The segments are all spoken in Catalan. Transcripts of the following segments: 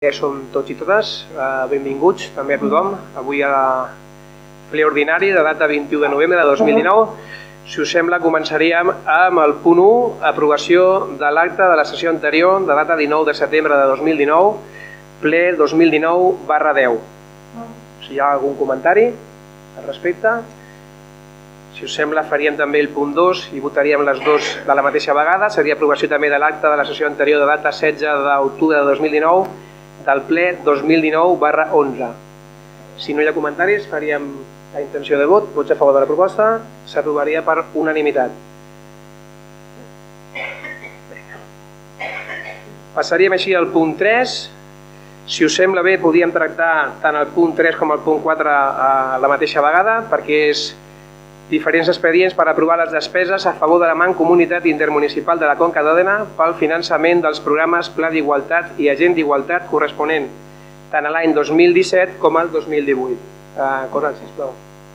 Som tots i totes, benvinguts també a tothom, avui a ple ordinari de data 21 de novembre de 2019. Si us sembla, començaríem amb el punt 1, aprovació de l'acte de la sessió anterior de data 19 de setembre de 2019, ple 2019/10. Si hi ha algun comentari al respecte. Si us sembla, faríem també el punt 2 i votaríem les dues de la mateixa vegada. Seria aprovació també de l'acte de la sessió anterior de data 16 d'octubre de 2019 del ple 2019/11. Si no hi ha comentaris, faríem la intenció de vot. Vots a favor de la proposta. S'aprovaria per unanimitat. Passaríem així al punt 3. Si us sembla bé, podríem tractar tant el punt 3 com el punt 4 a la mateixa vegada, perquè és diferents expedients per aprovar les despeses a favor de la Mancomunitat Intermunicipal de la Conca d'Òdena pel finançament dels programes Pla d'Igualtat i Agent d'Igualtat corresponent tant a l'any 2017 com al 2018. Coral, sisplau.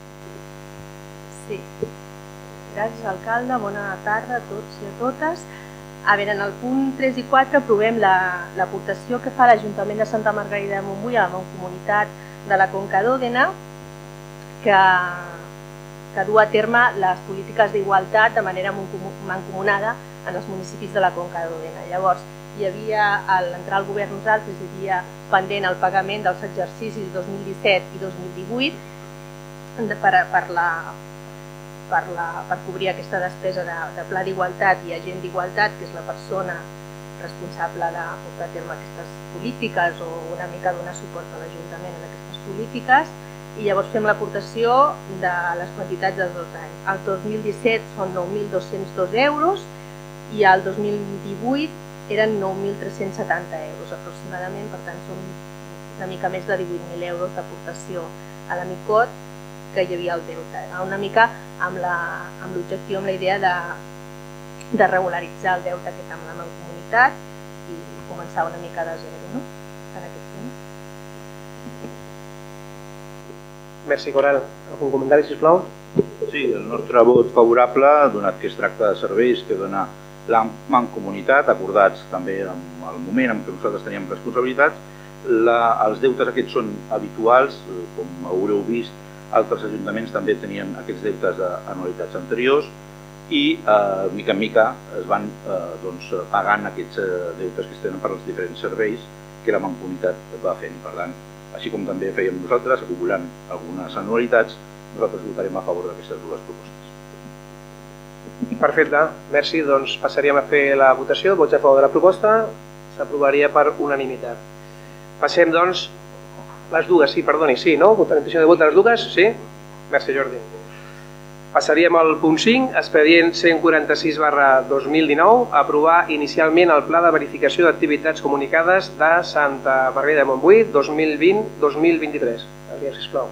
Sí. Gràcies, alcalde. Bona tarda a tots i a totes. A veure, en el punt 3 i 4 aprovem l'aportació que fa l'Ajuntament de Santa Margarida de Montbui a la Mancomunitat de la Conca d'Òdena, que du a terme les polítiques d'igualtat de manera mancomunada en els municipis de la Conca d'Òdena. Llavors, hi havia, a l'entrar al govern nosaltres, hi havia pendent el pagament dels exercicis 2017 i 2018 per cobrir aquesta despesa de Pla d'Igualtat i Agent d'Igualtat, que és la persona responsable de portar a terme aquestes polítiques o una mica donar suport a l'Ajuntament en aquestes polítiques. I llavors fem l'aportació de les quantitats dels 2 anys. El 2017 són 9.202 euros i el 2018 eren 9.370 euros aproximadament, per tant són una mica més de 18.000 euros d'aportació a l'AMICOT que hi havia el deute. Una mica amb l'objectiu, amb la idea de regularitzar el deute que té amb la Mancomunitat i començar una mica de zero, no? En aquest punt. Merci, Coral. Algun comentari, sisplau? Sí, el nostre vot favorable, donat que es tracta de serveis que dona la Mancomunitat, acordats també en el moment en què nosaltres teníem responsabilitats. Els deutes aquests són habituals, com haureu vist, altres ajuntaments també tenien aquests deutes d'anualitats anteriors i, mica en mica, es van pagant aquests deutes que es tenen per als diferents serveis que la Mancomunitat va fent. Per tant, així com també fèiem nosaltres, acumulant algunes anualitats, nosaltres votarem a favor d'aquestes dues propostes. Perfecte, merci. Doncs passaríem a fer la votació. Vots a favor de la proposta. S'aprovaria per unanimitat. Passem, doncs, les dues, sí, perdoni, sí, no? Votació de vot de les dues, sí? Merci, Jordi. Passaríem al punt 5, expedient 146/2019, aprovar inicialment el Pla de Verificació d'Activitats Comunicades de Santa Margarida de Montbui 2020-2023. Adrià, sisplau.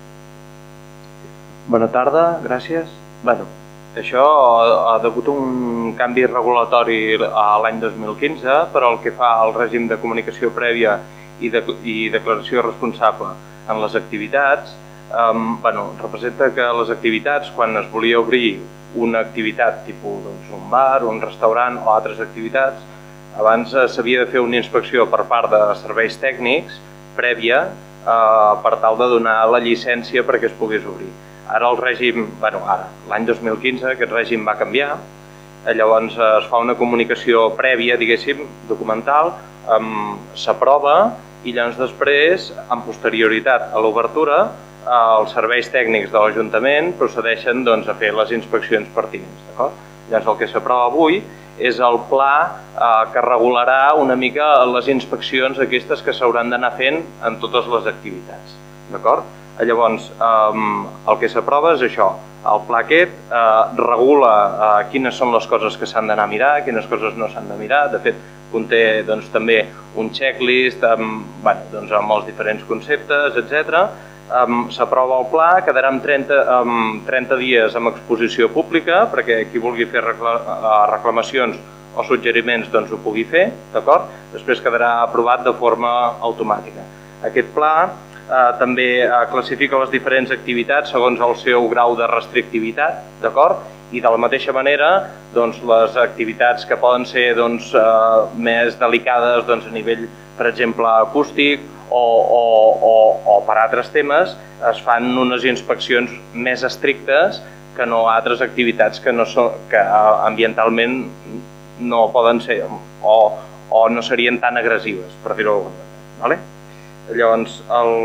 Bona tarda, gràcies. Bé, això ha degut un canvi regulatori l'any 2015 per al que fa al règim de comunicació prèvia i declaració responsable en les activitats. Representa que les activitats, quan es volia obrir una activitat tipus un bar, un restaurant o altres activitats, abans s'havia de fer una inspecció per part de serveis tècnics prèvia per tal de donar la llicència perquè es pogués obrir. Ara el règim, l'any 2015 aquest règim va canviar, llavors es fa una comunicació prèvia, diguéssim, documental, s'aprova i llavors després, amb posterioritat a l'obertura, els serveis tècnics de l'Ajuntament procedeixen a fer les inspeccions pertinents. Llavors el que s'aprova avui és el pla que regularà una mica les inspeccions aquestes que s'hauran d'anar fent en totes les activitats. Llavors el que s'aprova és això, el pla aquest regula quines són les coses que s'han d'anar a mirar, quines coses no s'han de mirar. De fet, conté també un checklist amb els diferents conceptes, etc. S'aprova el pla, quedarà amb 30 dies amb exposició pública perquè qui vulgui fer reclamacions o suggeriments ho pugui fer, d'acord? Després quedarà aprovat de forma automàtica. Aquest pla també classifica les diferents activitats segons el seu grau de restrictivitat, d'acord? I de la mateixa manera, les activitats que poden ser més delicades a nivell, per exemple, acústic o per altres temes, es fan unes inspeccions més estrictes que no altres activitats que ambientalment no poden ser o no serien tan agressives, per dir-ho d'alguna manera. Llavors,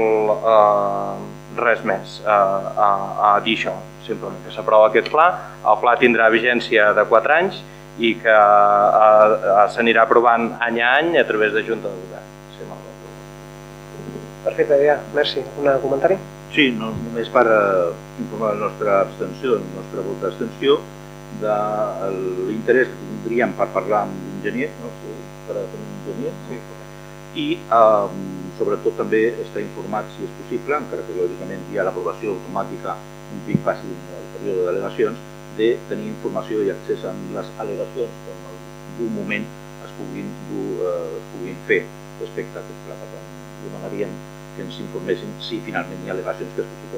res més a dir això, simplement que s'aprova aquest pla. El pla tindrà vigència de 4 anys i que s'anirà aprovant any a any a través de Junta de Govern. Perfecte, Adrià. Merci. Un comentari? Sí, només per informar la nostra abstenció, el nostre vot d'abstenció, de l'interès que tindríem per parlar amb l'enginyer, per tenir un enginyer, i sobretot també estar informat, si és possible, encara que lògicament hi ha l'aprovació automàtica un pic fàcil en el període d'al·legacions, de tenir informació i accés a les al·legacions que en algun moment es puguin fer respecte a aquest pla. Per tant, demanaríem que ens informessin si finalment hi ha al·legacions que és possible.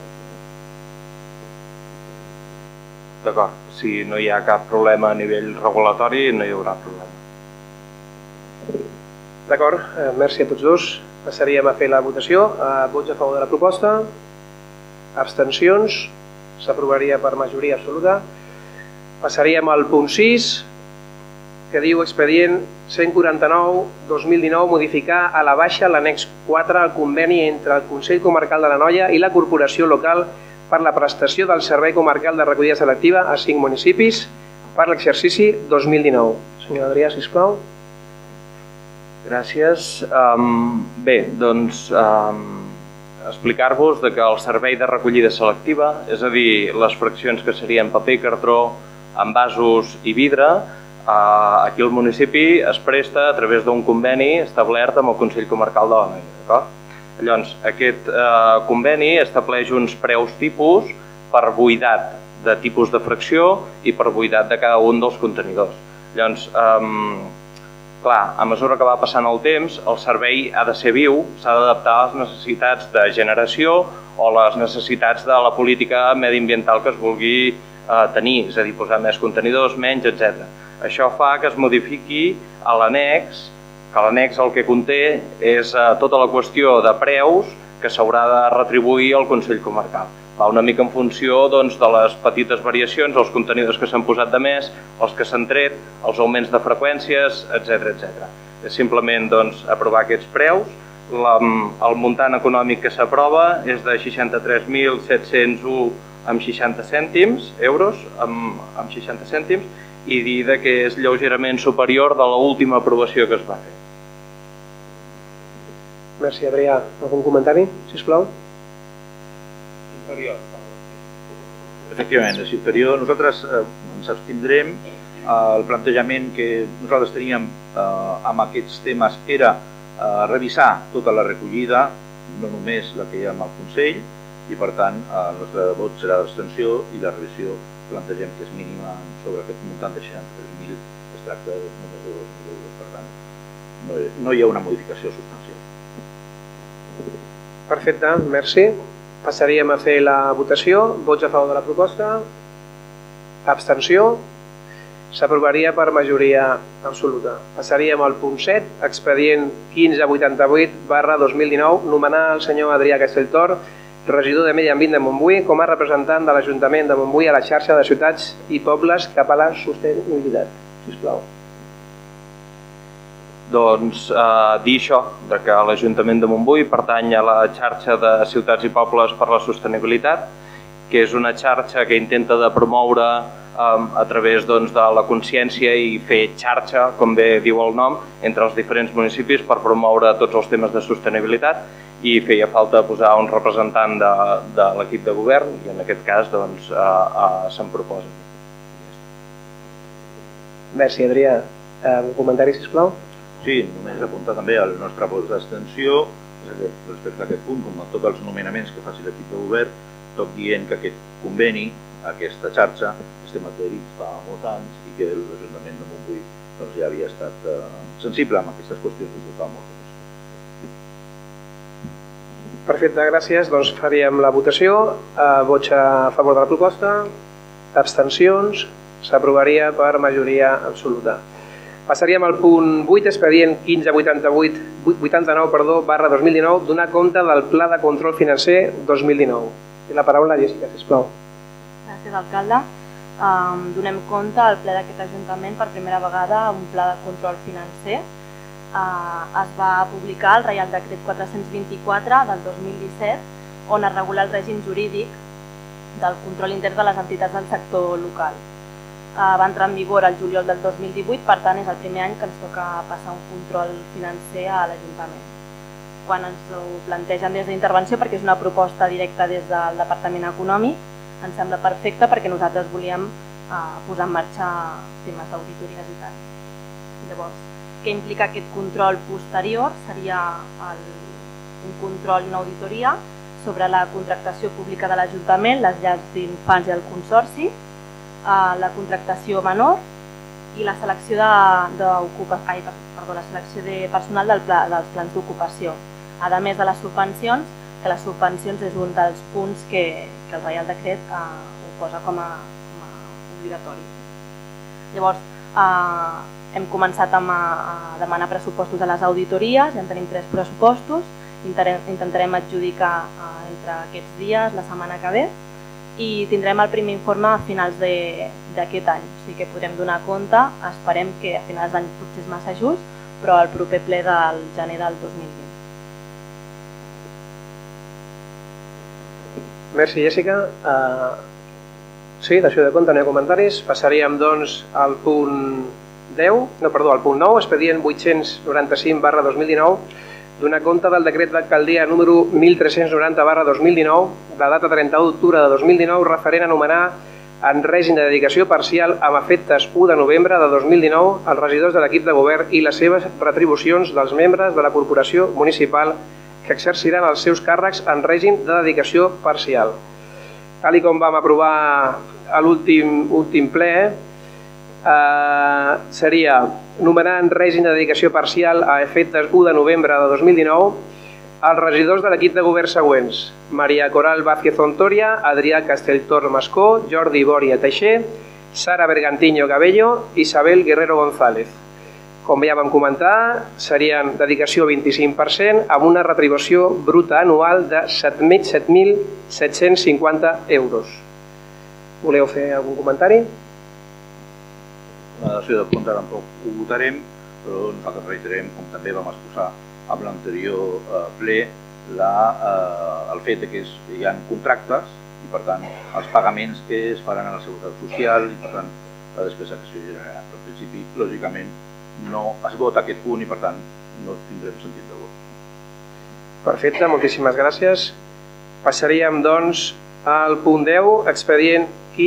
D'acord, si no hi ha cap problema a nivell regulatori, no hi haurà problema. D'acord, merci a tots dos. Passaríem a fer la votació. Vots a favor de la proposta. Abstencions. S'aprovaria per majoria absoluta. Passaríem al punt 6, que diu expedient 149-2019, modificar a la baixa l'annex 4 al conveni entre el Consell Comarcal de l'Anoia i la Corporació Local per la prestació del Servei Comarcal de Recollida Selectiva a 5 municipis per l'exercici 2019. Senyor Adrià, sisplau. Gràcies. Bé, doncs explicar-vos que el servei de recollida selectiva, és a dir, les fraccions que serien paper, cartró, envasos i vidre, aquí al municipi es presta a través d'un conveni establert amb el Consell Comarcal de l'Anoia. Llavors, aquest conveni estableix uns preus tipus per buidat de tipus de fracció i per buidat de cada un dels contenidors. Llavors, clar, a mesura que va passant el temps, el servei ha de ser viu, s'ha d'adaptar a les necessitats de generació o les necessitats de la política mediambiental que es vulgui tenir, és a dir, posar més contenidors, menys, etc. Això fa que es modifiqui a l'annex, que l'annex el que conté és tota la qüestió de preus que s'haurà de retribuir al Consell Comarcal. Va una mica en funció de les petites variacions, els contenidors que s'han posat de més, els que s'han tret, els augments de freqüències, etc. És simplement aprovar aquests preus. El muntant econòmic que s'aprova és de 63.701,60 euros, amb 60 cèntims, i dir que és lleugerament superior de l'última aprovació que es va fer. Merci, Adrià. Algun comentari, sisplau? Efectivament, és inferior. Nosaltres ens abstindrem. El plantejament que nosaltres teníem amb aquests temes era revisar tota la recollida, no només la que hi ha amb el Consell, i per tant el nostre vot serà d'abstenció i la revisió plantegem que és mínima sobre aquest muntant de 63.000, es tracta només de 2.000 euros, per tant no hi ha una modificació substancial. Perfecte, merci. Passaríem a fer la votació. Vots a favor de la proposta. Abstenció. S'aprovaria per majoria absoluta. Passaríem al punt 7, expedient 1588/2019, nomenar el senyor Adrià Castelltor, regidor de Medi Ambient de Montbui, com a representant de l'Ajuntament de Montbui a la xarxa de ciutats i pobles cap a la sostenibilitat. Sisplau. Doncs dir això, que l'Ajuntament de Montbui pertany a la xarxa de ciutats i pobles per la sostenibilitat, que és una xarxa que intenta de promoure a través de la consciència i fer xarxa, com bé diu el nom, entre els diferents municipis per promoure tots els temes de sostenibilitat, i feia falta posar un representant de l'equip de govern i en aquest cas se'n proposa. Merci, Adrià. Un comentari, sisplau? Sí, només apuntar també el nostre vot d'abstenció respecte a aquest punt, com a tots els nomenaments que faci l'equip de govern, tot dient que aquest conveni, aquesta xarxa, estem adherits fa molts anys i que l'Ajuntament de Montbui ja havia estat sensible amb aquestes qüestions des de fa molts anys. Perfecte, gràcies. Doncs faríem la votació. Vots a favor de la proposta. Abstencions. S'aprovaria per majoria absoluta. Passaríem al punt 8, expedient 1589/2019, donar compte del Pla de Control Financer 2019. I la paraula, Jessica, sisplau. Gràcies, alcalde. Donem compte al ple d'aquest Ajuntament per primera vegada un pla de control financer. Es va publicar el Reial Decret 424 del 2017, on es regula el règim jurídic del control intern de les entitats del sector local. Va entrar en vigor el juliol del 2018, per tant és el primer any que ens toca passar un control financer a l'Ajuntament. Quan ens ho plantegen des d'intervenció, perquè és una proposta directa des del Departament Econòmic, ens sembla perfecte perquè nosaltres volíem posar en marxa temes d'auditories i tal. Llavors, què implica aquest control posterior? Seria un control i una auditoria sobre la contractació pública de l'Ajuntament, les llars d'infants i el consorci, la contractació menor i la selecció de personal dels plans d'ocupació, a més de les subvencions, que les subvencions és un dels punts que el Reial Decret ho posa com a obligatori. Llavors, hem començat a demanar pressupostos a les auditories, ja en tenim 3 pressupostos, intentarem adjudicar entre aquests dies, la setmana que ve, i tindrem el primer informe a finals d'aquest any. O sigui que podrem donar compte, esperem que a finals d'any potser és massa just, però al proper ple del gener del 2020. Merci, Jessica. Sí, dació de compte, no hi ha comentaris. Passaríem, doncs, al punt 9, expedient 895/2019, donar compte del decret d'alcaldia número 1390/2019, de data 31 d'octubre de 2019, referent a nomenar en règim de dedicació parcial amb efectes 1 de novembre de 2019 els regidors de l'equip de govern i les seves retribucions dels membres de la corporació municipal que exerciran els seus càrrecs en règim de dedicació parcial. Tal com vam aprovar a l'últim ple, seria nomenar en règim de dedicació parcial a efectes 1 de novembre de 2019 els regidors de l'equip de govern següents: Maria Coral Vázquez Ontoria, Adrià Castelltor Mascó, Jordi Bòria Teixer, Sara Bergantiño Cabello i Isabel Guerrero González. Com ja vam comentar, serien dedicació 25% amb una retribució bruta anual de 7.750 euros. Voleu fer algun comentari? La dació de compte tampoc ho votarem, però nosaltres reiterem, com també vam exposar amb l'anterior ple, el fet que hi ha contractes i, per tant, els pagaments que es faran a la Seguretat Social i, per tant, la despesa que s'hi generarà. Però, en principi, lògicament, no es vota aquest punt i, per tant, no tindrem sentit de vot. Perfecte, moltíssimes gràcies. Passaríem, doncs, al punt 10, expedient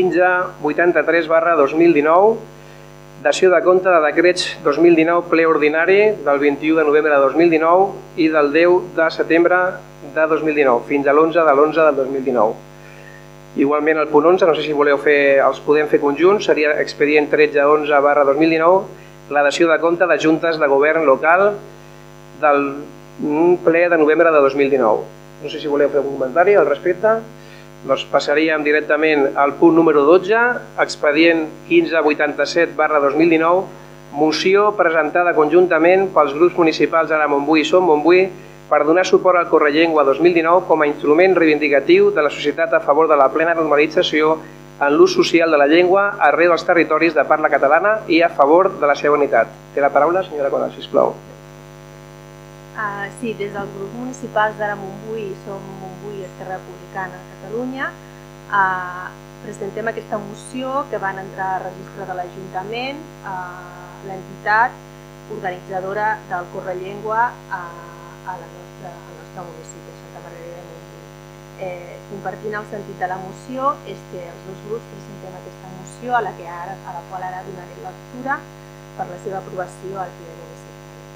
1583/2019, dació de compte de decrets 2019 ple ordinari del 21 de novembre de 2019 i del 10 de setembre de 2019, fins a l'11 de l'11 del 2019. Igualment el punt 11, no sé si voleu fer, els podem fer conjunts, seria expedient 1311/2019, la dació de compte de juntes de govern local del ple de novembre de 2019. No sé si voleu fer algun comentari al respecte. Doncs passaríem directament al punt número 12, expedient 1587/2019, moció presentada conjuntament pels grups municipals Ara Montbui i Som Montbui per donar suport al Correllengua 2019 com a instrument reivindicatiu de la societat a favor de la plena normalització en l'ús social de la llengua arreu dels territoris de parla catalana i a favor de la seva unitat. Té la paraula, senyora Coral, sisplau. Sí, des dels grups municipals d'Ara Montbui i Som Montbui i Esquerra Republicana de Catalunya presentem aquesta moció que van entrar a registre de l'Ajuntament, l'entitat organitzadora del Correllengua al nostre municipi, Santa Margarida de Montbui. Compartint el sentit de la moció és que els dos grups presentem aquesta moció a la qual ara donaré lectura per la seva aprovació al ple municipal.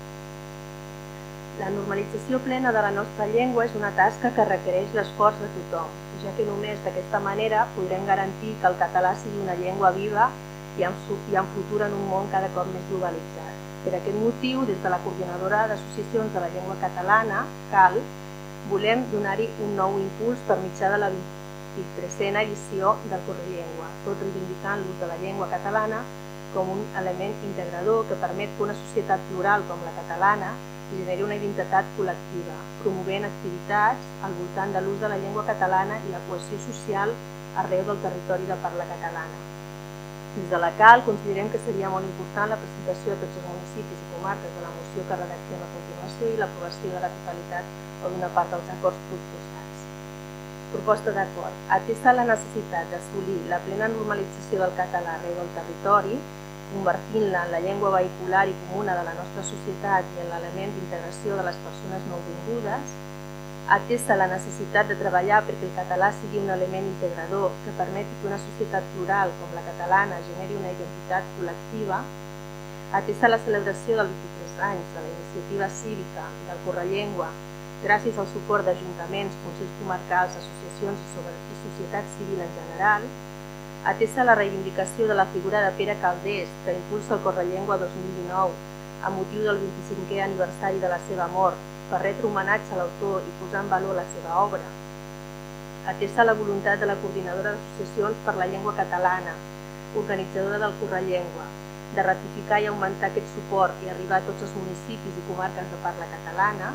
La normalització plena de la nostra llengua és una tasca que requereix l'esforç de tothom, ja que només d'aquesta manera podrem garantir que el català sigui una llengua viva i en futur en un món cada cop més globalitzat. Per aquest motiu, des de la Coordinadora d'Associacions de la Llengua Catalana, CAL, volem donar-hi un nou impuls per mitjà de la 23a edició del Correllengua, tot reivindicant l'ús de la llengua catalana com un element integrador que permet que una societat plural com la catalana generi una identitat col·lectiva, promovent activitats al voltant de l'ús de la llengua catalana i la cohesió social arreu del territori de parla catalana. Des de la CAL considerem que seria molt important la presentació a tots els municipis i comarques de la moció que redactem a continuació i l'aprovació de la totalitat o d'una part dels acords proposats. Proposta d'acord. Atesa la necessitat d'assolir la plena normalització del català arreu del territori, convertint-la en la llengua vehicular i comuna de la nostra societat i en l'element d'integració de les persones nouvingudes, atesa la necessitat de treballar perquè el català sigui un element integrador que permeti que una societat plural com la catalana generi una identitat col·lectiva, atesa la celebració dels 23 anys de la iniciativa cívica del Correllengua gràcies al suport d'ajuntaments, consells comarcals, associacions i societat civil en general, atesa la reivindicació de la figura de Pere Calders que impulsa el Correllengua 2019 amb motiu del 25è aniversari de la seva mort per retre homenatge a l'autor i posar en valor la seva obra, atesa la voluntat de la Coordinadora d'Associacions per la Llengua Catalana, organitzadora del Correllengua, de ratificar i augmentar aquest suport i arribar a tots els municipis i comarques de parla catalana,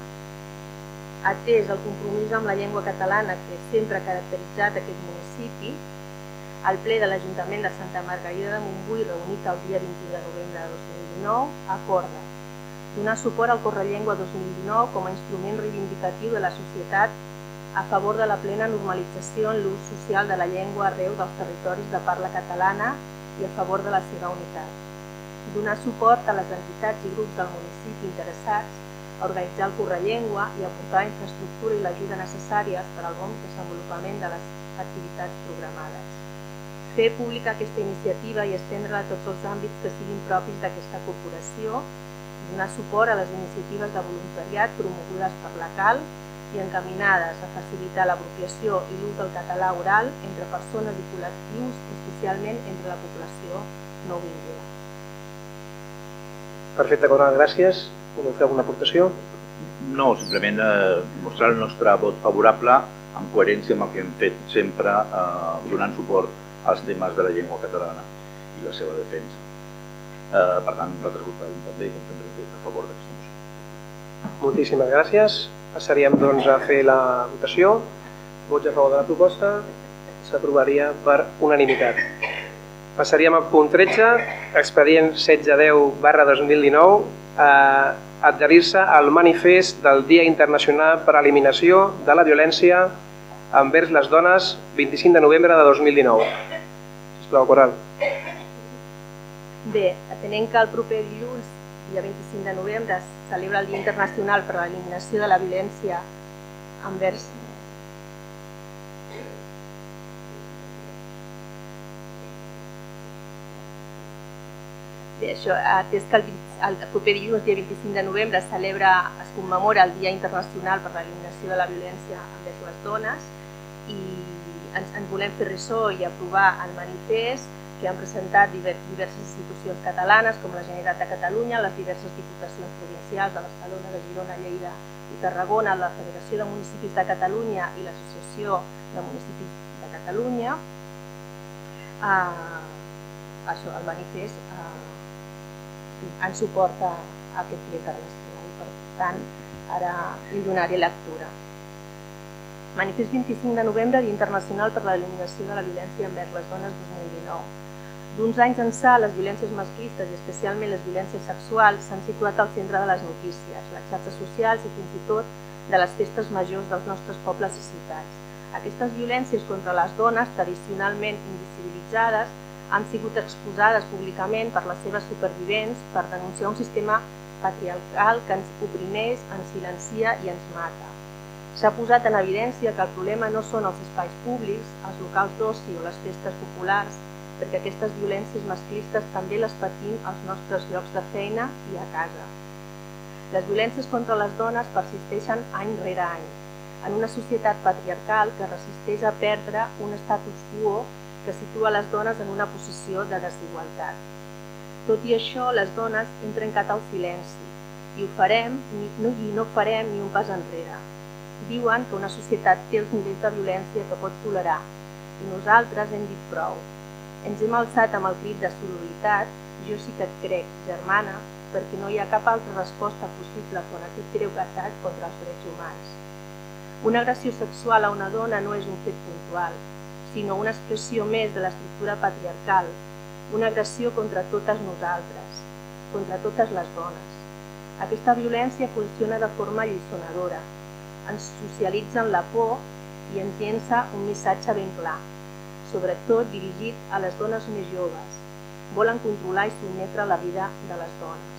atès el compromís amb la llengua catalana que sempre ha caracteritzat aquest municipi, el ple de l'Ajuntament de Santa Margarida de Montbui, reunit el dia 21 de novembre de 2019, acorda donar suport al Correllengua 2019 com a instrument reivindicatiu de la societat a favor de la plena normalització en l'ús social de la llengua arreu dels territoris de parla catalana i a favor de la seva unitat. Donar suport a les entitats i grups del municipi interessats a organitzar el Correllengua i aportar la infraestructura i l'ajuda necessàries per al bon desenvolupament de les activitats programades. Fer pública aquesta iniciativa i estendre-la a tots els àmbits que siguin propis d'aquesta corporació, donar suport a les iniciatives de voluntariat promogudes per la CAL i encaminades a facilitar l'apropiació i l'ús del català oral entre persones i col·lectius, especialment entre la població nouvinguda. Perfecte, Coral, gràcies. Voleu fer alguna aportació? No, simplement mostrar el nostre vot favorable en coherència amb el que hem fet sempre donant suport als temes de la llengua catalana i la seva defensa. Per tant, nosaltres votarem també com també hem fet a favor d'aquesta moció. Moltíssimes gràcies. Passaríem doncs a fer la votació. Vots a favor de la proposta. S'aprovaria per unanimitat. Passaríem al punt 13, expedient 1610/2019, adherir-se al manifest del Dia Internacional per a l'Eliminació de la Violència envers les dones, 25 de novembre de 2019. Sisplau, Coral. Bé, atenent que el proper dilluns, dia 25 de novembre, es celebra el Dia Internacional per a l'Eliminació de la Violència envers... Bé, això, atès que el proper dilluns, dia 25 de novembre, es commemora el Dia Internacional per a l'Eliminació de la Violència envers les dones i ens volem fer ressò i aprovar el manifest que han presentat diverses institucions catalanes com la Generalitat de Catalunya, les diverses diputacions provincials de Barcelona, de Girona, Lleida i Tarragona, la Federació de Municipis de Catalunya i l'Associació de Municipis de Catalunya. El manifest en suport a aquest Dia Internacional. Per tant, ara li donaré lectura. Manifest 25 de novembre, Dia Internacional per a l'Eliminació de la Violència envers les dones 2019. D'uns anys ençà, les violències masclistes i especialment les violències sexuals s'han situat al centre de les notícies, les xarxes socials i fins i tot de les festes majors dels nostres pobles i ciutats. Aquestes violències contra les dones, tradicionalment invisibilitzades, han sigut exposades públicament per les seves supervivents per denunciar un sistema patriarcal que ens oprimeix, ens silencia i ens mata. S'ha posat en evidència que el problema no són els espais públics, els locals d'oci o les festes populars, perquè aquestes violències masclistes també les patim als nostres llocs de feina i a casa. Les violències contra les dones persisteixen any rere any, en una societat patriarcal que resisteix a perdre un status quo que situa les dones en una posició de desigualtat. Tot i això, les dones hem trencat el silenci i ho farem i no farem ni un pas enrere. diuen que una societat té els nivells de violència que pot tolerar i nosaltres hem dit prou. Ens hem alçat amb el crit de sororitat, jo sí que et crec, germana, perquè no hi ha cap altra resposta possible quan aquest greu atac contra els drets humans. Una agressió sexual a una dona no és un fet puntual, sinó una expressió més de l'estructura patriarcal, una agressió contra totes nosaltres, contra totes les dones. Aquesta violència funciona de forma alliçonadora, ens socialitza en la por i ens llença un missatge ben clar, sobretot dirigit a les dones més joves. Volen controlar i sotmetre la vida de les dones.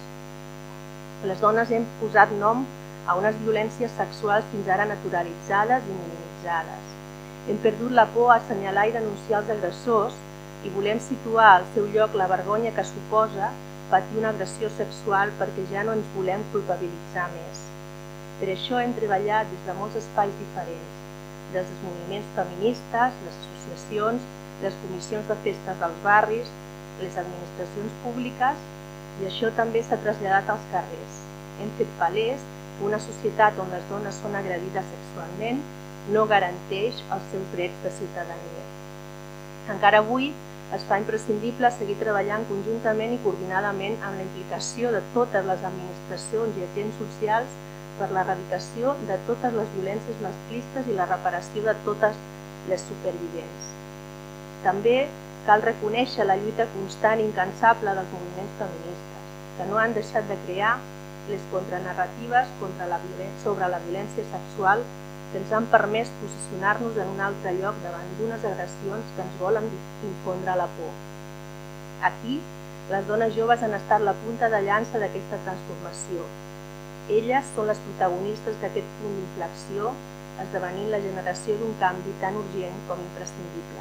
Les dones hem posat nom a unes violències sexuals fins ara naturalitzades i minimitzades. Hem perdut la por a assenyalar i denunciar els agressors i volem situar al seu lloc la vergonya que suposa patir una agressió sexual perquè ja no ens volem culpabilitzar més. Per això hem treballat des de molts espais diferents, des dels moviments feministes, les associacions, les comissions de festes dels barris, les administracions públiques, i això també s'ha traslladat als carrers. Hem fet palès que una societat on les dones són agredides sexualment no garanteix els seus drets de ciutadania. Encara avui es fa imprescindible seguir treballant conjuntament i coordinadament amb la implicació de totes les administracions i agents socials per l'erradicació de totes les violències masclistes i la reparació de totes les supervivents. També cal reconèixer la lluita constant i incansable dels moviments feministes, que no han deixat de crear les contranarratives sobre la violència sexual que ens han permès posicionar-nos en un altre lloc davant d'unes agressions que ens volen infondre la por. Aquí, les dones joves han estat la punta de llança d'aquesta transformació. Elles són les protagonistes d'aquest punt d'inflexió, esdevenint la generació d'un canvi tan urgent com imprescindible.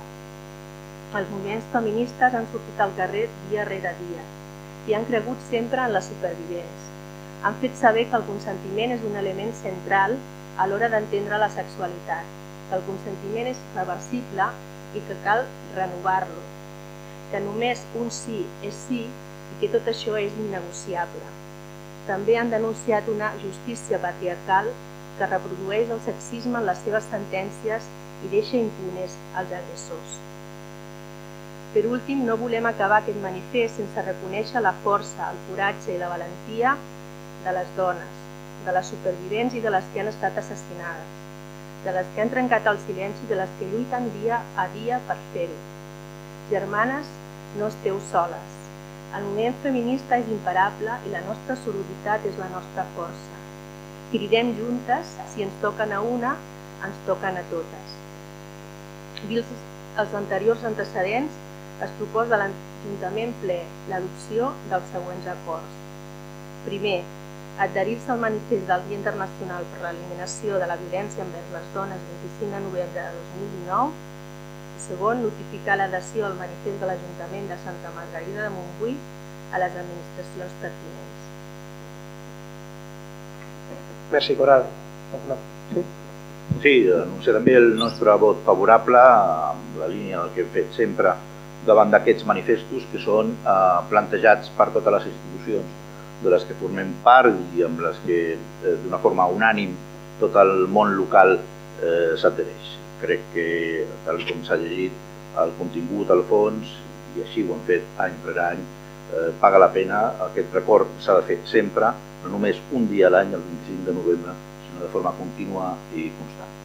Els moviments feministes han sortit al carrer dia rere dia i han cregut sempre en les supervivents. Han fet saber que el consentiment és un element central a l'hora d'entendre la sexualitat, que el consentiment és reversible i que cal renovar-lo, que només un sí és sí i que tot això és innegociable. També han denunciat una justícia patriarcal que reprodueix el sexisme en les seves sentències i deixa impunes als agressors. Per últim, no volem acabar aquest manifest sense reconèixer la força, el coratge i la valentia de les dones, de les supervivents i de les que han estat assassinades, de les que han trencat el silenci i de les que lluiten dia a dia per fer-ho. Germanes, no esteu soles. El moviment feminista és imparable i la nostra sororitat és la nostra força. Cridem juntes, si ens toquen a una, ens toquen a totes. Vist els anteriors antecedents, es proposa a l'Ajuntament ple l'adopció dels següents acords. Primer, adherir-se al manifest del Dia Internacional per l'Eliminació de la Violència envers les Dones 25 de novembre de 2019. I segon, notificar l'adhesió al manifest de l'Ajuntament de Santa Margarida de Montbui a les administracions pertinents. Merci, Coral. Sí, anunciar també el nostre vot favorable amb la línia del que hem fet sempre davant d'aquests manifestos que són plantejats per totes les institucions de les que formem part i amb les que d'una forma unànim tot el món local s'adhereix. Crec que, tal com s'ha llegit, el contingut, el fons, i així ho hem fet any rere any, paga la pena. Aquest record s'ha de fer sempre, no només un dia a l'any, el 25 de novembre, sinó de forma contínua i constant.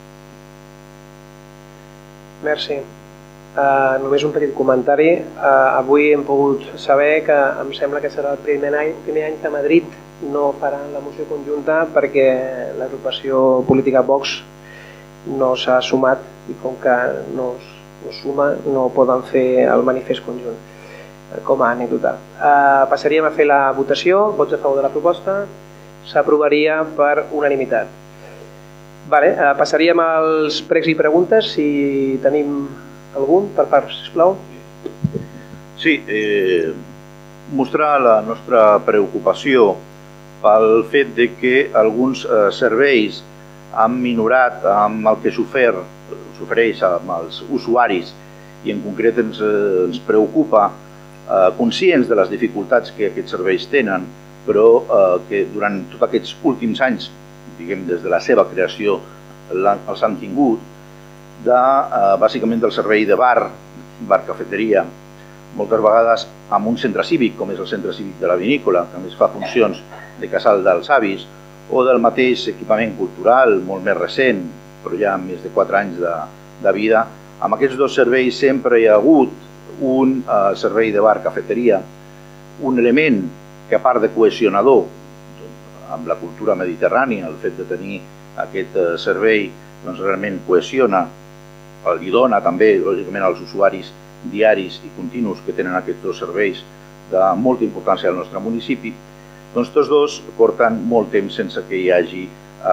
Merci. Només un petit comentari. Avui hem pogut saber que em sembla que serà el primer any que a Madrid no faran la moció conjunta perquè l'agrupació política Vox no s'ha sumat i com que no suma no poden fer el manifest conjunt com a anècdota. Passaríem a fer la votació. Vots a favor de la proposta. S'aprovaria per unanimitat. Passaríem als pregs i preguntes, si tenim algun per part, sisplau. Sí, mostrar la nostra preocupació pel fet que alguns serveis han minorat amb el que s'ofereix amb els usuaris i en concret ens preocupa, conscients de les dificultats que aquests serveis tenen, però que durant tots aquests últims anys, diguem des de la seva creació, els han tingut bàsicament del servei de bar-cafeteria, moltes vegades amb un centre cívic, com és el centre cívic de la vinícola, que a més fa funcions de casal dels avis, o del mateix equipament cultural, molt més recent, però ja amb més de 4 anys de vida. Amb aquests dos serveis sempre hi ha hagut un servei de bar-cafeteria, un element que a part de cohesionador amb la cultura mediterrània, el fet de tenir aquest servei realment cohesiona, li dona també, lògicament, als usuaris diaris i continus que tenen aquests dos serveis de molta importància al nostre municipi, doncs tots dos porten molt temps sense que hi hagi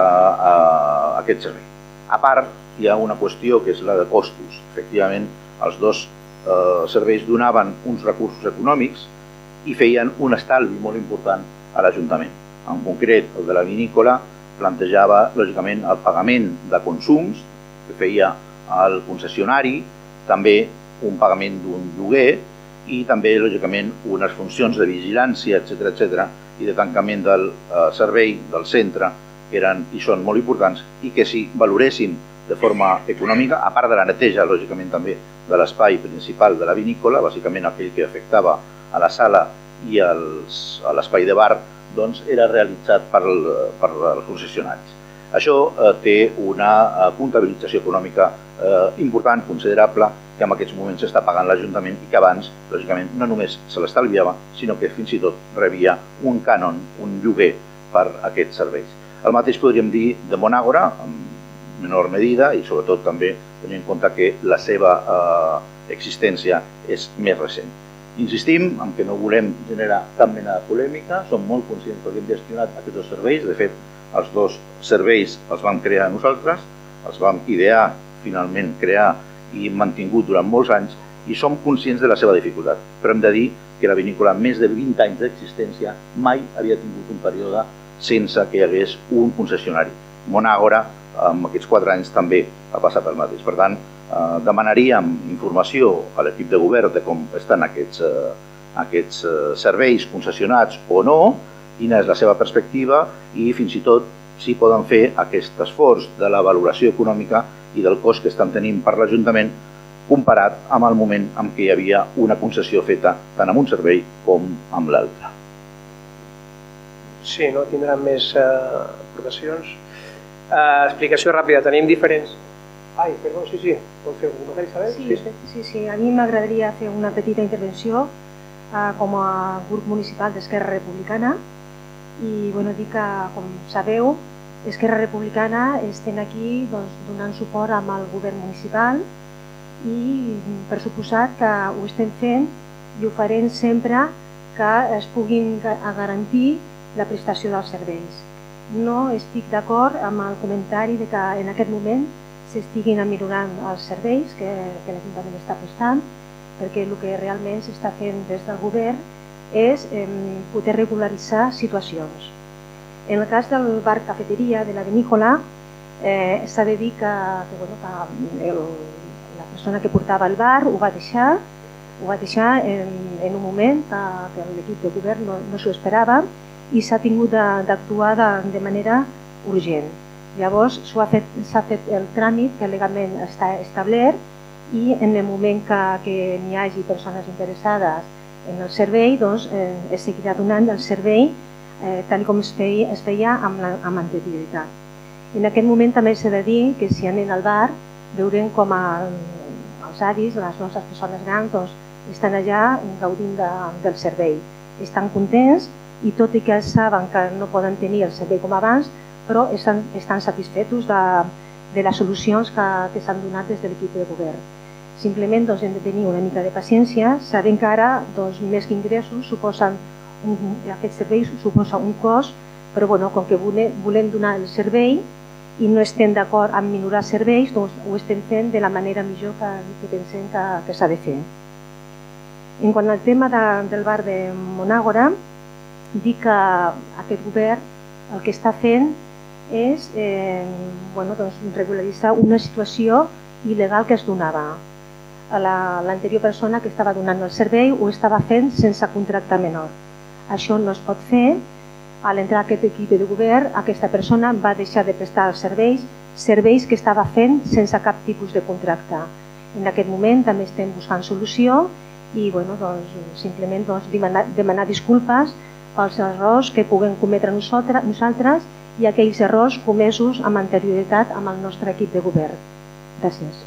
aquest servei. A part, hi ha una qüestió que és la de costos. Efectivament, els dos serveis donaven uns recursos econòmics i feien un estalvi molt important a l'Ajuntament. En concret, el de la vinícola plantejava, lògicament, el pagament de consums que feia el concessionari, també un pagament d'un lloguer i també, lògicament, unes funcions de vigilància, etc., i de tancament del servei del centre, que eren i són molt importants i que si valoressin de forma econòmica, a part de la neteja, lògicament, també de l'espai principal de la vinícola, bàsicament aquell que afectava a la sala i a l'espai de bar, doncs era realitzat per els concessionaris. Això té una comptabilització econòmica important, considerable, que en aquests moments s'està pagant l'Ajuntament i que abans, lògicament, no només se l'estalviava, sinó que fins i tot rebia un cànon, un lloguer per aquests serveis. El mateix podríem dir de Monàgora, en menor medida, i sobretot també tenint en compte que la seva existència és més recent. Insistim en que no volem generar cap mena de polèmica, som molt conscients que hem gestionat aquests dos serveis, de fet, els dos serveis els vam crear nosaltres, els vam idear, finalment crear i mantingut durant molts anys, i som conscients de la seva dificultat. Però hem de dir que la vinícola, amb més de 20 anys d'existència, mai havia tingut un període sense que hi hagués un concessionari. Monàgora, amb aquests 4 anys, també ha passat el mateix. Per tant, demanaríem informació a l'equip de govern de com estan aquests serveis concessionats o no, quina és la seva perspectiva i fins i tot si poden fer aquest esforç de la valoració econòmica i del cost que estan tenint per l'Ajuntament comparat amb el moment en què hi havia una concessió feta tant amb un servei com amb l'altre. Sí, no tindran més aportacions. Explicació ràpida. Tenim diferents... Ai, perdó, sí. Vols fer un comentari, Isabel? Sí. A mi m'agradaria fer una petita intervenció com a grup municipal d'Esquerra Republicana i dir que, com sabeu, Esquerra Republicana estem aquí donant suport amb el govern municipal i per suposat que ho estem fent i ho farem sempre que es puguin garantir la prestació dels serveis. No estic d'acord amb el comentari que en aquest moment s'estiguin millorant els serveis que l'Ajuntament està prestant, perquè el que realment s'està fent des del govern és poder regularitzar situacions. En el cas del bar-cafeteria de la vinícola, s'ha de dir que la persona que portava el bar ho va deixar en un moment que l'equip de govern no s'ho esperava i s'ha tingut d'actuar de manera urgent. Llavors s'ha fet el tràmit que legalment està establert i en el moment que n'hi hagi persones interessades en el servei, doncs es seguirà donant el servei tal com es feia amb anterioritat. En aquest moment també s'ha de dir que si anem al bar veurem com els avis, les nostres persones grans, estan allà gaudint del servei. Estan contents i tot i que saben que no poden tenir el servei com abans, però estan satisfets de les solucions que s'han donat des de l'equip de govern. Simplement hem de tenir una mica de paciència, sabent que ara més que ingressos aquest servei suposa un cost, però com que volem donar el servei i no estem d'acord amb minorar serveis, doncs ho estem fent de la manera millor que pensem que s'ha de fer. En quant al tema del bar de Monàgora, dir que aquest govern el que està fent és regularitzar una situació il·legal que es donava. L'anterior persona que estava donant el servei ho estava fent sense contracte menor. Això no es pot fer A l'entrar aquest equip de govern, aquesta persona va deixar de prestar els serveis que estava fent sense cap tipus de contracte. En aquest moment també estem buscant solució i simplement demanar disculpes pels errors que puguem cometre nosaltres i aquells errors comesos amb anterioritat amb el nostre equip de govern. Gràcies.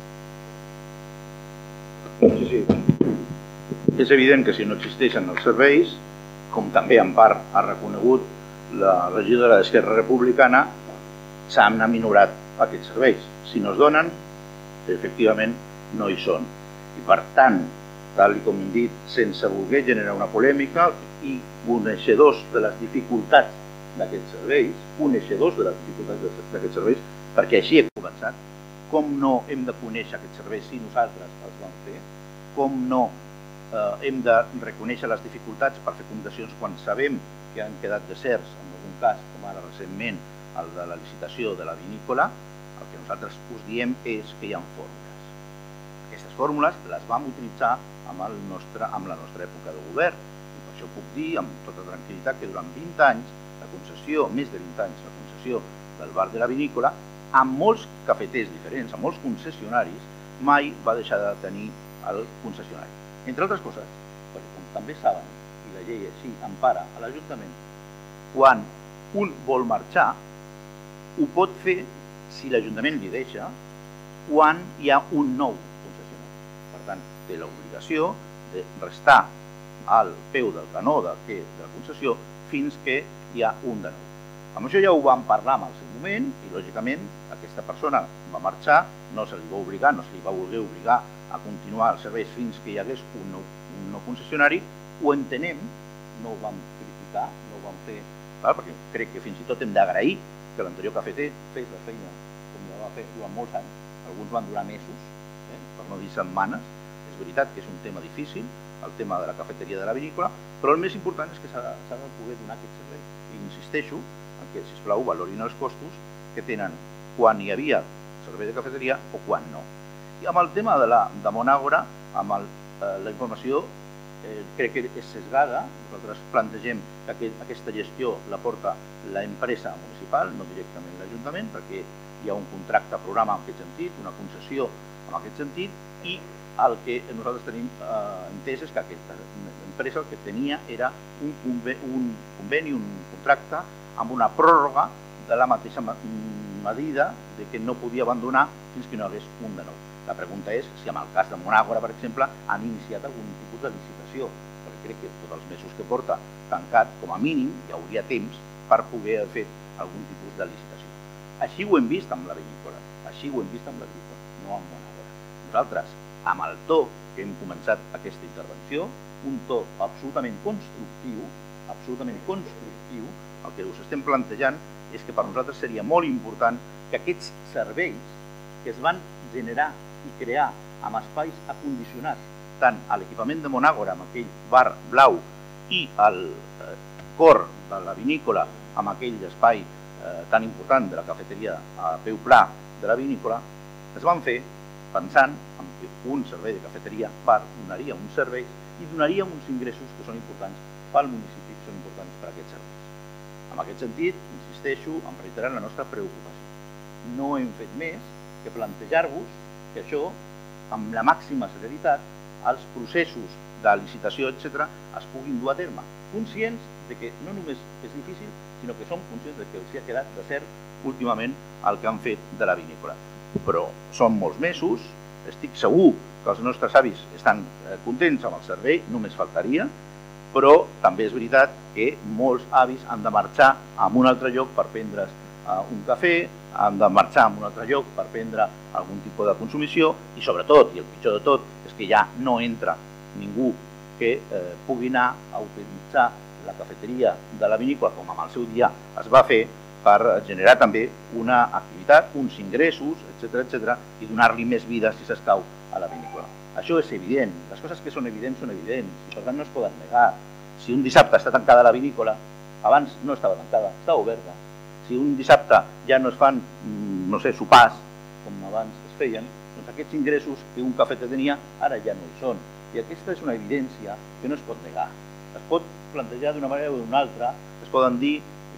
Sí. És evident que si no existeixen els serveis, com també en part ha reconegut la regidora d'Esquerra Republicana, s'han aminorat aquests serveis. Si no es donen, efectivament no hi són. I per tant, tal com hem dit, sense voler generar una polèmica i coneixedors de les dificultats d'aquests serveis, perquè així he començat, com no hem de conèixer aquests serveis si nosaltres els vam fer, com no hem de reconèixer les dificultats per fer fundacions quan sabem que han quedat deserts, en algun cas, com ara recentment el de la licitació de la vinícola, el que nosaltres us diem és que hi ha fórmules. Aquestes fórmules les vam utilitzar amb la nostra època de govern. I per això puc dir amb tota tranquil·litat que durant 20 anys, la concessió, més de 20 anys, la concessió del bar de la vinícola, amb molts cafeters diferents, amb molts concessionaris, mai va deixar de tenir el concessionari. Entre altres coses, perquè com també saben, i la llei així empara a l'Ajuntament, quan un vol marxar, ho pot fer, si l'Ajuntament li deixa, quan hi ha un nou concessionari. Per tant, té l'obligació de restar al peu del canó de la concessió fins que hi ha un de nou. Amb això ja ho vam parlar en el seu moment i, lògicament, aquesta persona va marxar, no se li va obligar, no se li va voler obligar a continuar els serveis fins que hi hagués un nou concessionari. Ho entenem, no ho vam criticar, no ho vam fer, perquè crec que fins i tot hem d'agrair que l'anterior cafeter fes la feina com la va fer durant molts anys. Alguns van durar mesos, per no dir setmanes. És veritat que és un tema difícil, el tema de la cafeteria de la vinícola, però el més important és que s'ha de poder donar aquest servei. I insisteixo en que, sisplau, valorin els costos que tenen quan hi havia servei de cafeteria o quan no. I amb el tema de Monàgora, amb la informació, crec que és sesgada. Nosaltres plantegem que aquesta gestió la porta l'empresa municipal, no directament l'Ajuntament, perquè hi ha un contracte programa en aquest sentit, una concessió en aquest sentit, i el que nosaltres tenim entès és que aquesta empresa el que tenia era un conveni, un contracte amb una pròrroga de la mateixa medida que no podia abandonar fins que no hi hagués un de nou. La pregunta és si en el cas de Monàgora, per exemple, han iniciat algun tipus de licitació, perquè crec que tots els mesos que porta tancat, com a mínim, hi hauria temps per poder haver fet algun tipus de licitació. Així ho hem vist amb la vinícola, no amb Monàgora. Nosaltres, amb el to que hem començat aquesta intervenció, un to absolutament constructiu, el que us estem plantejant és que per nosaltres seria molt important que aquests serveis que es van generar i crear amb espais acondicionats, tant a l'equipament de Monàgora, amb aquell bar blau, i al cor de la vinícola, amb aquell espai tan important de la cafeteria a peu pla de la vinícola, es van fer pensant que un servei de cafeteria bar donaria uns serveis i donaria uns ingressos que són importants pel municipi, que són importants per a aquests serveis. En aquest sentit, insisteixo en reiterar la nostra preocupació. No hem fet més que plantejar-vos que això, amb la màxima celeritat, els processos de licitació, etc., es puguin dur a terme, conscients de que no només és difícil, sinó que som conscients de que els ha quedat desert últimament el que han fet de la vinícola. Però són molts mesos, estic segur que els nostres avis estan contents amb el servei, només faltaria, però també és veritat que molts avis han de marxar a un altre lloc per prendre's un cafè, han de marxar a un altre lloc per prendre algun tipus de consumició i sobretot, i el pitjor de tot, és que ja no entra ningú que pugui anar a utilitzar la cafeteria de la vinícola com en el seu dia es va fer per generar també una activitat, uns ingressos, etc., i donar-li més vida, si s'escau, a la vinícola. Això és evident, les coses que són evidents, i per tant no es poden negar. Si un dissabte està tancada la vinícola, abans no estava tancada, estava oberta. Si un dissabte ja no es fan, no sé, sopars, com abans es feien, doncs aquests ingressos que un cafeter tenia ara ja no hi són. I aquesta és una evidència que no es pot negar. Es pot plantejar d'una manera o d'una altra, es poden dir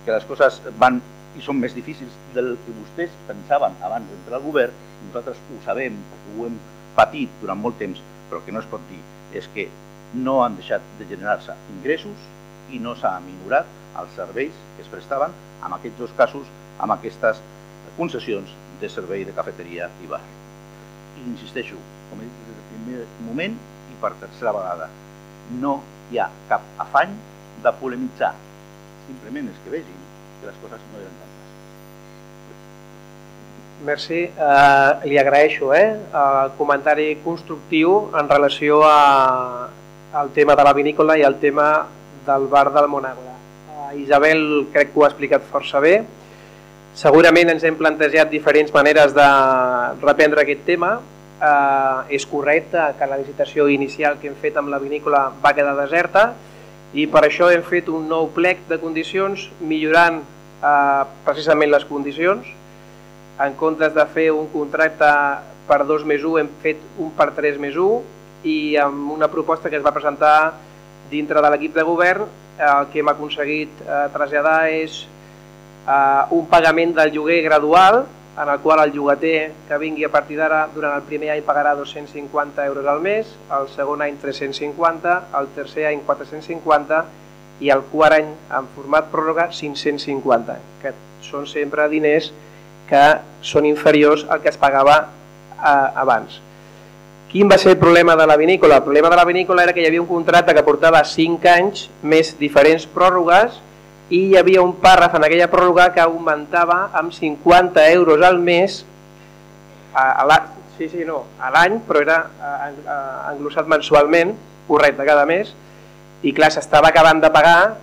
que les coses van i són més difícils del que vostès pensaven abans d'entrar al govern. Nosaltres ho sabem, perquè ho hem patit durant molt temps, però el que no es pot dir és que no han deixat de generar-se ingressos i no s'ha aminorat els serveis que es prestaven en aquests dos casos, amb aquestes concessions de servei de cafeteria i bar. I insisteixo, com he dit des del primer moment i per tercera vegada, no hi ha cap afany de polemitzar, simplement és que vegin que les coses no eren tan fàcils. Merci. Li agraeixo el comentari constructiu en relació al tema de la vinícola i al tema del bar del Monàgora. Isabel crec que ho ha explicat força bé. Segurament ens hem plantejat diferents maneres de reprendre aquest tema. És correcte que la licitació inicial que hem fet amb la vinícola va quedar deserta i per això hem fet un nou plec de condicions millorant precisament les condicions. En comptes de fer un contracte per 2+1 hem fet un per 3+1 i amb una proposta que es va presentar dintre de l'equip de govern el que hem aconseguit traslladar és un pagament del lloguer gradual en el qual el llogater que vingui a partir d'ara durant el primer any pagarà 250 euros al mes, el segon any 350, el tercer any 450 i el quart any en format pròrroga 550, que són sempre diners que són inferiors al que es pagava abans. Quin va ser el problema de la vinícola? El problema de la vinícola era que hi havia un contracte que portava 5 anys més diferents pròrrogues i hi havia un pàrraf en aquella pròrroga que augmentava amb 50 euros al mes a l'any, però era englossat mensualment, correcte, cada mes, i clar, s'estava acabant de pagar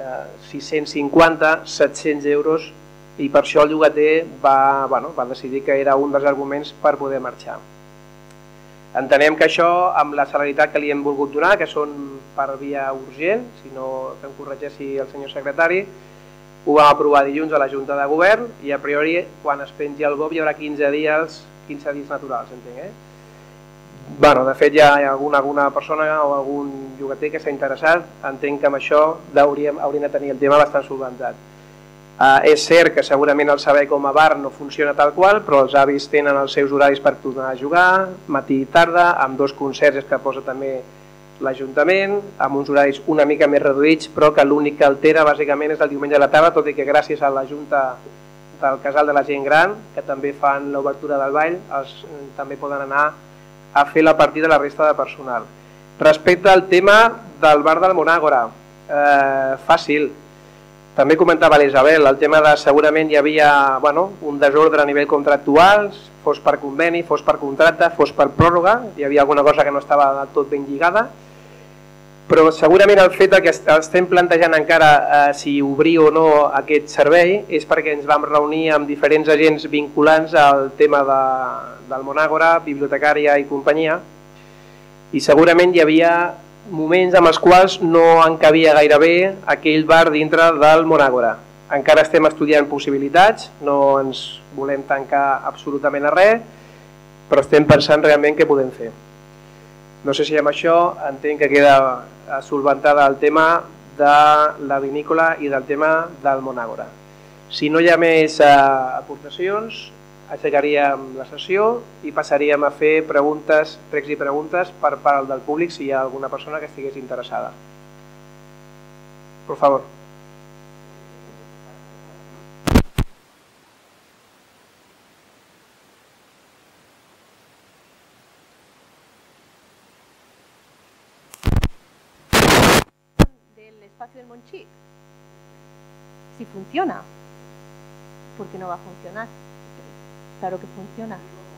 650, 700 euros i per això el llogater va decidir que era un dels arguments per poder marxar. Entenem que això, amb la celeritat que li hem volgut donar, que són per via urgent, si no que em corregeixi el senyor secretari, ho vam aprovar dilluns a la Junta de Govern i a priori, quan es pengi el BOP, hi haurà 15 dies naturals, entenc. De fet, hi ha alguna persona o algun llogater que s'ha interessat, entenc que amb això hauríem de tenir el tema bastant solventat. És cert que segurament el Saber com a bar no funciona tal qual, però els avis tenen els seus horaris per tornar a jugar, matí i tarda, amb 2 concerts que posa també l'Ajuntament, amb uns horaris una mica més reduïts, però que l'únic que altera bàsicament és el diumenge a la tarda, tot i que gràcies a la Junta del Casal de la Gent Gran, que també fan l'obertura del ball, també poden anar a fer la partida de la resta de personal. Respecte al tema del bar del Monàgora, fàcil. També comentava l'Isabel, el tema de segurament hi havia un desordre a nivell contractual, fos per conveni, fos per contracte, fos per pròrroga, hi havia alguna cosa que no estava del tot ben lligada, però segurament el fet que estem plantejant encara si obrir o no aquest servei és perquè ens vam reunir amb diferents agents vinculants al tema del Monàgora, bibliotecària i companyia, i segurament hi havia moments amb els quals no encabia gairebé aquell bar dintre del Monàgora. Encara estem estudiant possibilitats, no ens volem tancar absolutament a res, però estem pensant realment què podem fer. No sé si amb això entenc que queda solventada el tema de la vinícola i del tema del Monàgora. Si no hi ha més aportacions, aixecaríem la sessió i passaríem a fer preguntes, pregs i preguntes per part del públic si hi ha alguna persona que estigués interessada. Per favor. Del espacio del Monchi, si funciona, ¿por qué no va a funcionar? Claro que funciona.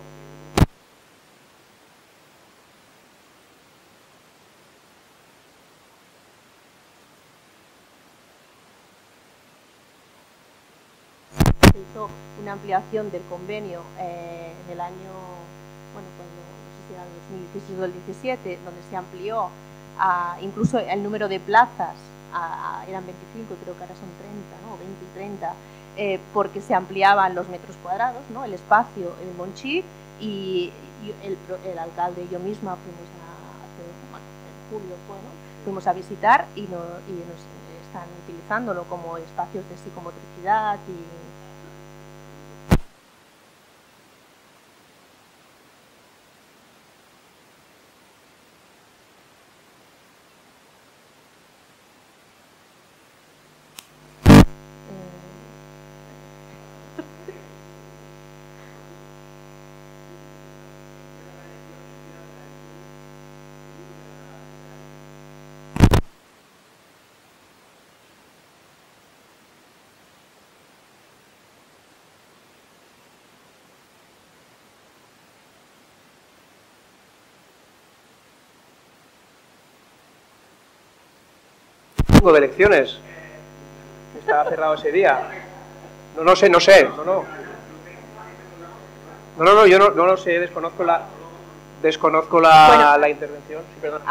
Se hizo una ampliación del convenio en el año, no sé si era el 2016 o el 2017, donde se amplió incluso el número de plazas, eran 25, creo que ahora son 30, 20 y 30, porque se ampliaban los metros cuadrados, el espacio en Monchi y el alcalde y yo misma fuimos en julio fuimos a visitar y nos están utilizándolo como espacios de psicomotricidad y de elecciones. Estaba cerrado ese día. No sé. No, yo no lo sé, desconozco la Bueno. la intervención. Sí, perdón.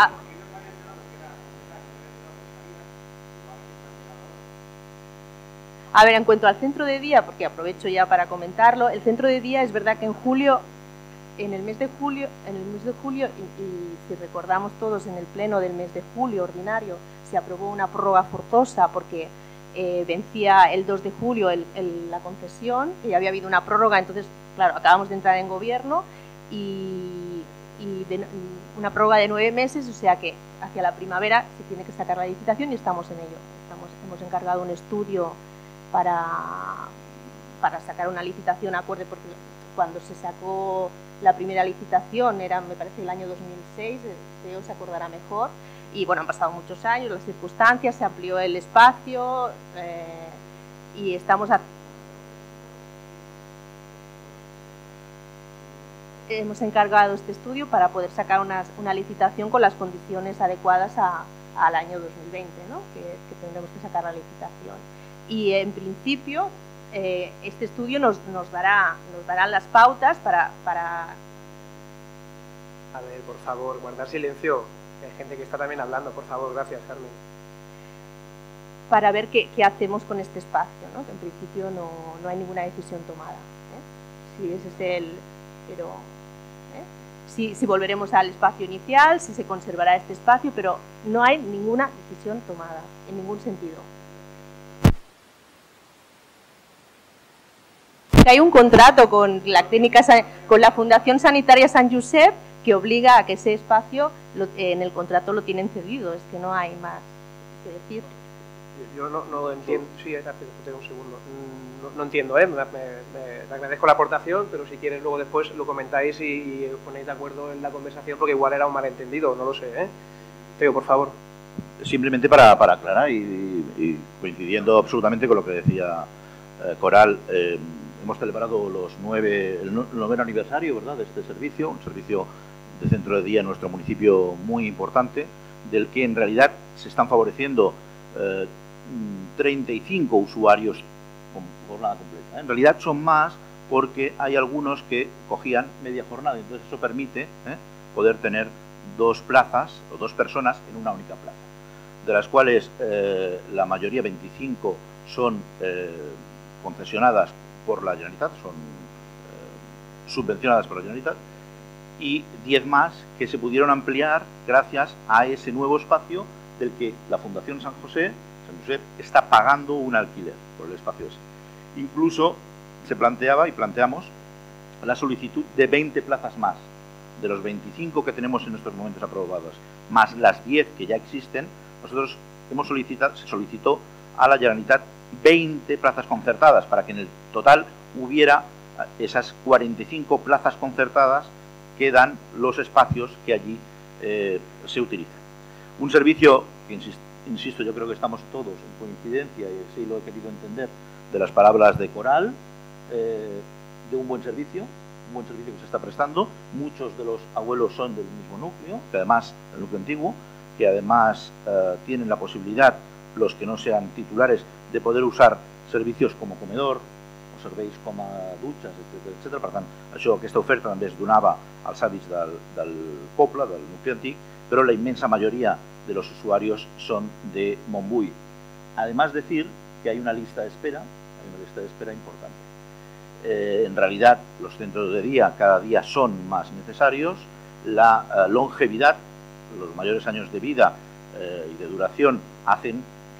A ver, en cuanto al centro de día, porque aprovecho ya para comentarlo, el centro de día es verdad que en el mes de julio, y si recordamos todos en el pleno del mes de julio ordinario, se aprobó una prórroga forzosa porque vencía el 2 de julio la concesión, y había habido una prórroga, entonces, claro, acabamos de entrar en gobierno y una prórroga de 9 meses, o sea que hacia la primavera se tiene que sacar la licitación y estamos en ello. Hemos encargado un estudio para sacar una licitación acorde, porque cuando se sacó la primera licitación era, me parece, el año 2006, creo se acordará mejor, y bueno, han pasado muchos años, las circunstancias, se amplió el espacio y hemos encargado este estudio para poder sacar una licitación con las condiciones adecuadas al año 2020, ¿no? que tendremos que sacar la licitación. Y en principio este estudio nos dará las pautas para... A ver, por favor, guardar silencio. Hay gente que está también hablando, por favor, gracias, Carmen. Para ver qué hacemos con este espacio, ¿no? Que en principio no hay ninguna decisión tomada. Si ese es si volveremos al espacio inicial, si se conservará este espacio, pero no hay ninguna decisión tomada, en ningún sentido. Hay un contrato con la Fundación Sanitaria San Josep que obliga a que ese espacio en el contrato lo tienen cedido, es que no hay más que decir. Yo no entiendo, sí, tengo un segundo, no entiendo, me agradezco la aportación, pero si quieres luego después lo comentáis y os ponéis de acuerdo en la conversación, porque igual era un malentendido, no lo sé, Teo, por favor. Simplemente para aclarar y coincidiendo absolutamente con lo que decía Coral, hemos celebrado el 9º aniversario, ¿verdad?, de este servicio, un servicio de centro de día en nuestro municipio muy importante, del que en realidad se están favoreciendo 35 usuarios con jornada completa. En realidad son más porque hay algunos que cogían media jornada, entonces eso permite poder tener 2 plazas o 2 personas en una única plaza, de las cuales la mayoría, 25, son concesionadas por la Generalitat, son subvencionadas por la Generalitat, y 10 más que se pudieron ampliar gracias a ese nuevo espacio del que la Fundación San Josep está pagando un alquiler por el espacio ese. Incluso se planteaba y planteamos la solicitud de 20 plazas más, de los 25 que tenemos en estos momentos aprobadas, más las 10 que ya existen. Nosotros se solicitó a la Generalitat 20 plazas concertadas para que en el total hubiera esas 45 plazas concertadas que dan los espacios que allí se utilizan. Un servicio que, insisto, yo creo que estamos todos en coincidencia, y así lo he querido entender de las palabras de Coral, de un buen servicio que se está prestando. Muchos de los abuelos son del mismo núcleo, que además, el núcleo antiguo, que además tienen la posibilidad, los que no sean titulares, de poder usar servicios como comedor, o serveis com a dutxes, etc. Per tant, aquesta oferta també es donava als avis del poble, del nucli antic, pero la inmensa mayoría de los usuarios son de Montbui. Además, decir que hay una lista de espera importante. En realidad, los centros de día cada día son más necesarios. La longevidad, los mayores años de vida y de duración hacen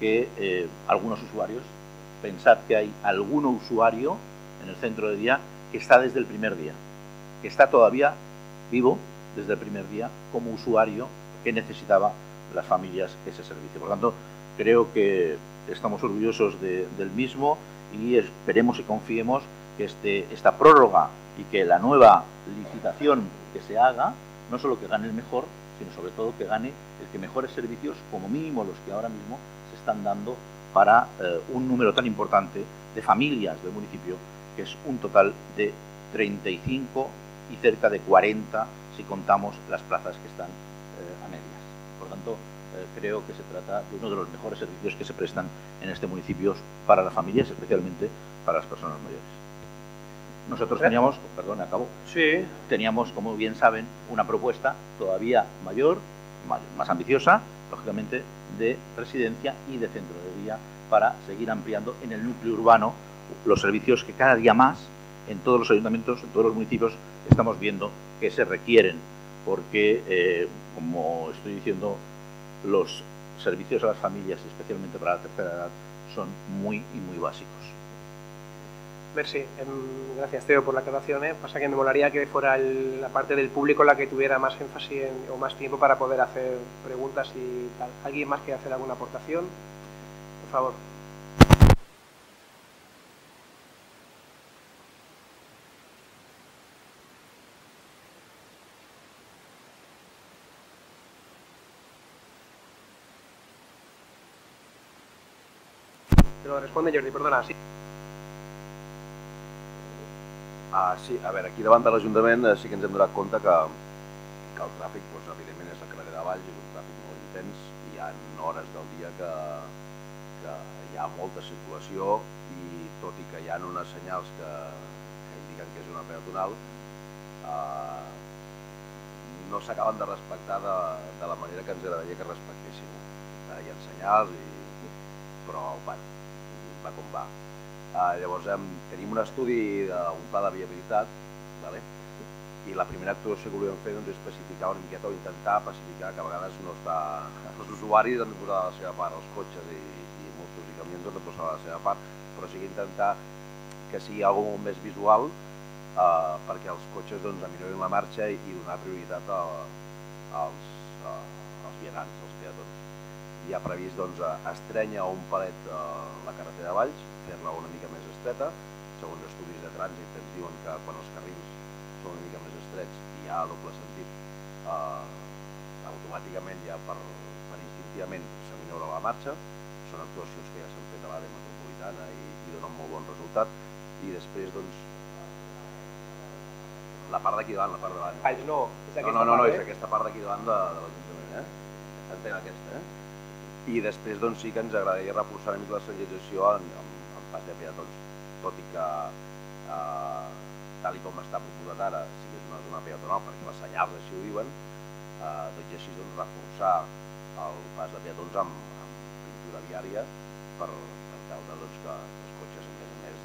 que algunos usuarios, pensad que hay algún usuario en el centro de día que está desde el primer día, que está todavía vivo desde el primer día como usuario que necesitaba las familias ese servicio. Por lo tanto, creo que estamos orgullosos del mismo y esperemos y confiemos que esta prórroga y que la nueva licitación que se haga, no solo que gane el mejor, sino sobre todo que gane el que mejores servicios, como mínimo los que ahora mismo se están dando para un número tan importante de familias del municipio, que es un total de 35 y cerca de 40 si contamos las plazas que están a medias. Por tanto, creo que se trata de uno de los mejores servicios que se prestan en este municipio para las familias, especialmente para las personas mayores. Nosotros teníamos, perdón, acabo. Sí. Teníamos, como bien saben, una propuesta todavía mayor, más ambiciosa, lógicamente, de residencia y de centro de día para seguir ampliando en el núcleo urbano los servicios que cada día más en todos los ayuntamientos, en todos los municipios, estamos viendo que se requieren, porque, como estoy diciendo, los servicios a las familias, especialmente para la tercera edad, son muy básicos. Merci. Gracias, Teo, por la aclaración. Pasa que me molaría que fuera la parte del público la que tuviera más énfasis o más tiempo para poder hacer preguntas y tal. ¿Alguien más quiere hacer alguna aportación? Por favor. Te lo responde Jordi, perdona, sí. Sí, a veure, aquí davant de l'Ajuntament sí que ens hem donat compte que el tràfic, doncs, evidentment, és el carrer de Valls, és un tràfic molt intens, hi ha hores del dia que hi ha molta circulació i tot i que hi ha unes senyals que indiquen que és una peatonal, no s'acaben de respectar de la manera que ens agradaria que respectéssim. Hi ha senyals, però va com va. Llavors tenim un estudi d'un pla de viabilitat, i la primera actuació que volíem fer és especificar una miqueta o intentar especificar que a vegades no està... Els usuaris han de posar la seva part, els cotxes i motos i camions han de posar la seva part, però sí que intentar que sigui alguna cosa molt més visual perquè els cotxes aminorin la marxa i donar prioritat als vianants, als peatons. Hi ha previst estrènyer un palet la carretera de Valls, fer-la una mica més estreta. Segons estudis de trànsit ens diuen que quan els carrils són una mica més estrets i hi ha doble sentit, automàticament ja per instintivament s'aminora la marxa. Són actuacions que ja s'han fet a l'àrea metropolitana i donen molt bon resultat. I després, la part d'aquí davant, la part davant. Valls no, és aquesta part. No, és aquesta part d'aquí davant de l'Ajuntament, entenc aquesta, I després sí que ens agradaria reforçar una mica la senyalització en pas de peatons, tot i que tal com està proposat ara sí que és una zona peatonal perquè les senyals així ho diuen, tot i així reforçar el pas de peatons amb pintura viària per tal que els cotxes a més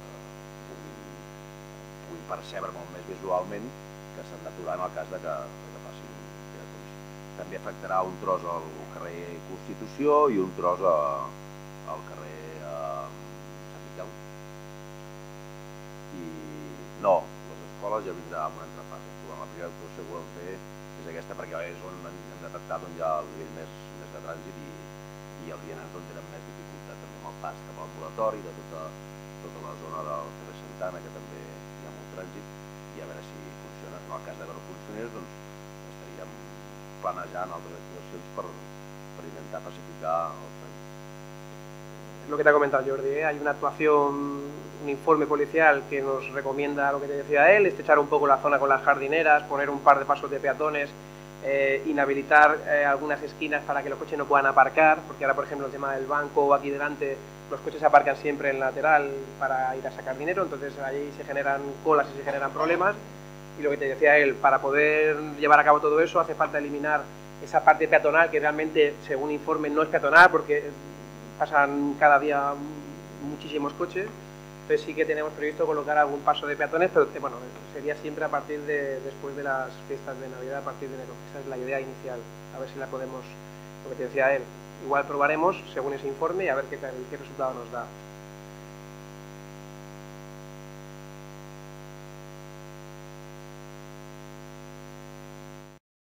puguin percebre molt més visualment que s'han d'aturar en el cas que passin peatons. També afectarà un tros al carrer Constitució i un tros al carrer Sant Miquel. I no, les escoles ja vindrà amb una altra fase. La primera actuació que volem fer és aquesta perquè és on hem detectat ja el nivell més de trànsit i els vianants on tenen més dificultat també amb el pas cap a l'ambulatori de tota la zona del carrer Santana, que també hi ha molt trànsit, i a veure si funciona. En el cas que no funcionés, estaríem planejant altres actuacions per intentar pacificar el trànsit. Es lo que te ha comentado Jordi, hay una actuación, un informe policial que nos recomienda lo que te decía él, estrechar un poco la zona con las jardineras, poner un par de pasos de peatones, inhabilitar algunas esquinas para que los coches no puedan aparcar, porque ahora, por ejemplo, el tema del banco aquí delante, los coches se aparcan siempre en lateral para ir a sacar dinero, entonces ahí se generan colas y se generan problemas. Y lo que te decía él, para poder llevar a cabo todo eso hace falta eliminar esa parte peatonal que realmente, según informe, no es peatonal porque pasan cada día muchísimos coches. Entonces sí que tenemos previsto colocar algún paso de peatones, pero bueno, sería siempre a partir después de las fiestas de Navidad, a partir de enero. Esa es la idea inicial, a ver si la podemos, lo que te decía él, igual probaremos según ese informe y a ver qué resultado nos da.